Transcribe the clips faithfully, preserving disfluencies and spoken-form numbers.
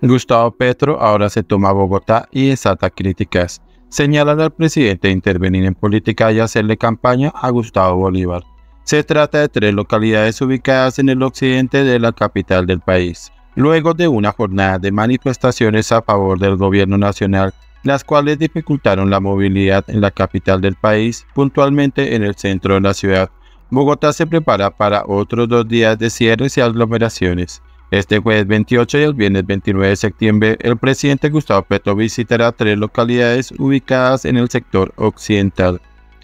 Gustavo Petro ahora se toma Bogotá y desata críticas. Señalan al presidente de intervenir en política y hacerle campaña a Gustavo Bolívar. Se trata de tres localidades ubicadas en el occidente de la capital del país. Luego de una jornada de manifestaciones a favor del gobierno nacional, las cuales dificultaron la movilidad en la capital del país, puntualmente en el centro de la ciudad, Bogotá se prepara para otros dos días de cierres y aglomeraciones. Este jueves veintiocho y el viernes veintinueve de septiembre, el presidente Gustavo Petro visitará tres localidades ubicadas en el sector occidental.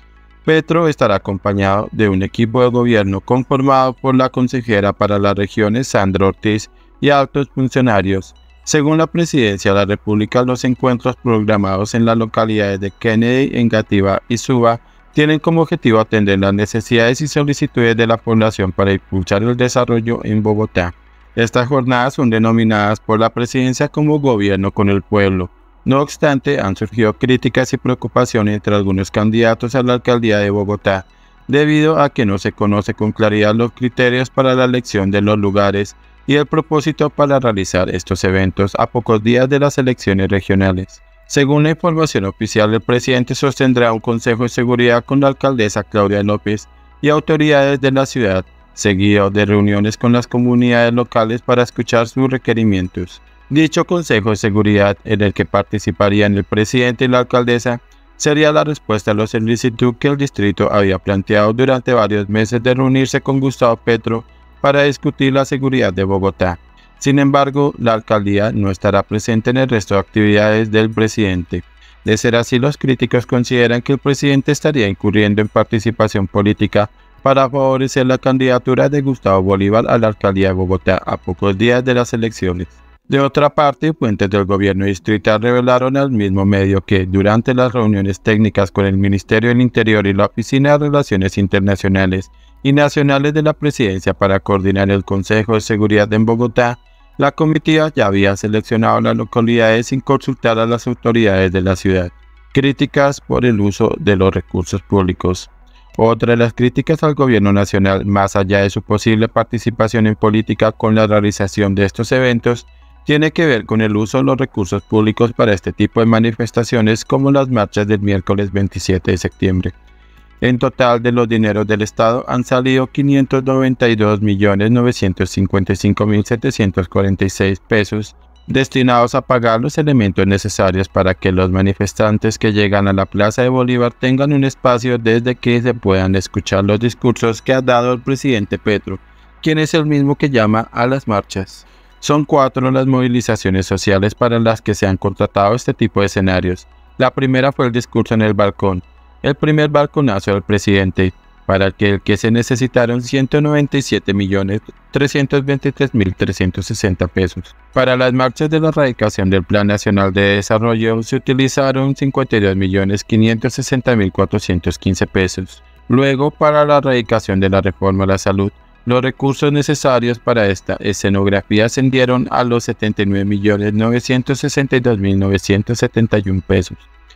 Petro estará acompañado de un equipo de gobierno conformado por la consejera para las regiones Sandra Ortiz y altos funcionarios. Según la Presidencia de la República, los encuentros programados en las localidades de Kennedy, Engativá y Suba tienen como objetivo atender las necesidades y solicitudes de la población para impulsar el desarrollo en Bogotá. Estas jornadas son denominadas por la Presidencia como Gobierno con el Pueblo. No obstante, han surgido críticas y preocupaciones entre algunos candidatos a la alcaldía de Bogotá, debido a que no se conoce con claridad los criterios para la elección de los lugares y el propósito para realizar estos eventos a pocos días de las elecciones regionales. Según la información oficial, el presidente sostendrá un consejo de seguridad con la alcaldesa Claudia López y autoridades de la ciudad, seguido de reuniones con las comunidades locales para escuchar sus requerimientos. Dicho Consejo de Seguridad, en el que participarían el presidente y la alcaldesa, sería la respuesta a la solicitud que el distrito había planteado durante varios meses de reunirse con Gustavo Petro para discutir la seguridad de Bogotá. Sin embargo, la alcaldía no estará presente en el resto de actividades del presidente. De ser así, los críticos consideran que el presidente estaría incurriendo en participación política para favorecer la candidatura de Gustavo Bolívar a la alcaldía de Bogotá a pocos días de las elecciones. De otra parte, fuentes del gobierno distrital revelaron al mismo medio que, durante las reuniones técnicas con el Ministerio del Interior y la Oficina de Relaciones Internacionales y Nacionales de la Presidencia para coordinar el Consejo de Seguridad en Bogotá, la comitiva ya había seleccionado las localidades sin consultar a las autoridades de la ciudad. Críticas por el uso de los recursos públicos. Otra de las críticas al gobierno nacional, más allá de su posible participación en política con la realización de estos eventos, tiene que ver con el uso de los recursos públicos para este tipo de manifestaciones como las marchas del miércoles veintisiete de septiembre. En total, de los dineros del Estado han salido quinientos noventa y dos millones novecientos cincuenta y cinco mil setecientos cuarenta y seis pesos destinados a pagar los elementos necesarios para que los manifestantes que llegan a la Plaza de Bolívar tengan un espacio desde que se puedan escuchar los discursos que ha dado el presidente Petro, quien es el mismo que llama a las marchas. Son cuatro las movilizaciones sociales para las que se han contratado este tipo de escenarios. La primera fue el discurso en el balcón, el primer balconazo del presidente, para el que, el que se necesitaron ciento noventa y siete millones trescientos veintitrés mil trescientos sesenta pesos. Para las marchas de la erradicación del Plan Nacional de Desarrollo se utilizaron cincuenta y dos millones quinientos sesenta mil cuatrocientos quince pesos. Luego, para la erradicación de la reforma a la salud, los recursos necesarios para esta escenografía ascendieron a los setenta y nueve millones novecientos sesenta y dos mil novecientos setenta y uno pesos.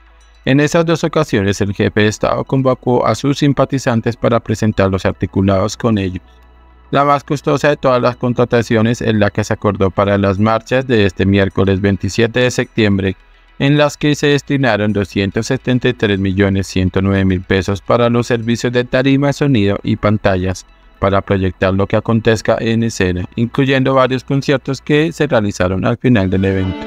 En esas dos ocasiones, el jefe de Estado convocó a sus simpatizantes para presentar los articulados con ellos. La más costosa de todas las contrataciones es la que se acordó para las marchas de este miércoles veintisiete de septiembre, en las que se destinaron doscientos setenta y tres millones ciento nueve mil pesos para los servicios de tarima, sonido y pantallas, para proyectar lo que acontezca en escena, incluyendo varios conciertos que se realizaron al final del evento.